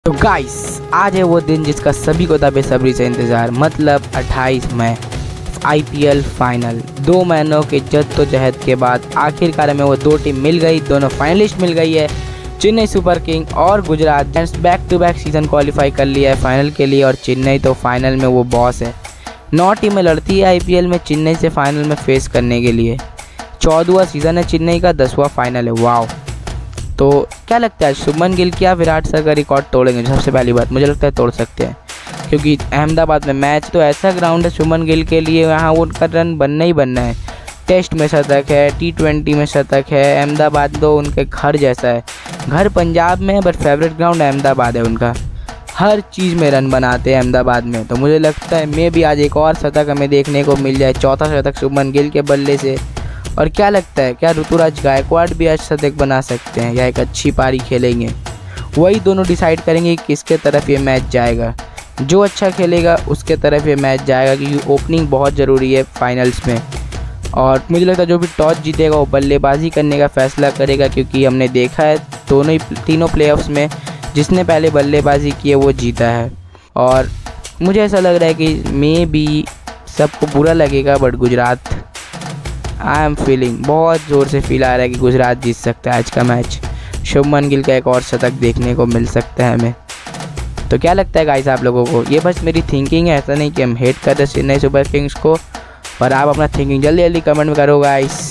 तो गाइस आज है वो दिन जिसका सभी को था बेसब्री से इंतज़ार, मतलब 28 मई आईपीएल फाइनल। 2 महीनों के जद्दोजहद के बाद आखिरकार हमें वो दो टीम मिल गई, दोनों फाइनलिस्ट मिल गई है। चेन्नई सुपर किंग और Gujarat giants back to back season qualify कर लिया है फाइनल के लिए, और चेन्नई तो फाइनल में वो बॉस है। 9 टीमें लड़ती है आईपीएल में चेन्नई से फाइनल में फेस करने के लिए। 14वां सीज़न है चेन्नई का, 10वां फाइनल है। वाओ! तो क्या लगता है शुभमन गिल क्या विराट सर का रिकॉर्ड तोड़ेंगे? सबसे पहली बात मुझे लगता है तोड़ सकते हैं, क्योंकि अहमदाबाद में मैच तो ऐसा ग्राउंड है शुभमन गिल के लिए, यहाँ वो उनका रन बनना ही बनना है। टेस्ट में शतक है, T20 में शतक है। अहमदाबाद तो उनके घर जैसा है। घर पंजाब में है बट फेवरेट ग्राउंड अहमदाबाद है उनका। हर चीज़ में रन बनाते हैं अहमदाबाद में। तो मुझे लगता है मे भी आज एक और शतक हमें देखने को मिल जाए, चौथा शतक शुभमन गिल के बल्ले से। और क्या लगता है क्या ऋतुराज गायकवाड़ भी आज शतक बना सकते हैं या एक अच्छी पारी खेलेंगे? वही दोनों डिसाइड करेंगे कि किसके तरफ ये मैच जाएगा। जो अच्छा खेलेगा उसके तरफ ये मैच जाएगा, क्योंकि ओपनिंग बहुत ज़रूरी है फाइनल्स में। और मुझे लगता है जो भी टॉस जीतेगा वो बल्लेबाजी करने का फैसला करेगा, क्योंकि हमने देखा है तीनों प्लेऑफ्स में जिसने पहले बल्लेबाजी की है वो जीता है। और मुझे ऐसा लग रहा है कि मे बी सबको बुरा लगेगा but Gujarat, I am feeling, बहुत ज़ोर से फील आ रहा है कि गुजरात जीत सकता है आज का मैच। शुभमन गिल का एक और शतक देखने को मिल सकता है हमें। तो क्या लगता है गाइस आप लोगों को? ये बस मेरी थिंकिंग है, ऐसा नहीं कि हम हेट कर रहे चेन्नई सुपर किंग्स को, पर आप अपना थिंकिंग जल्दी जल्दी कमेंट में करो गाइस।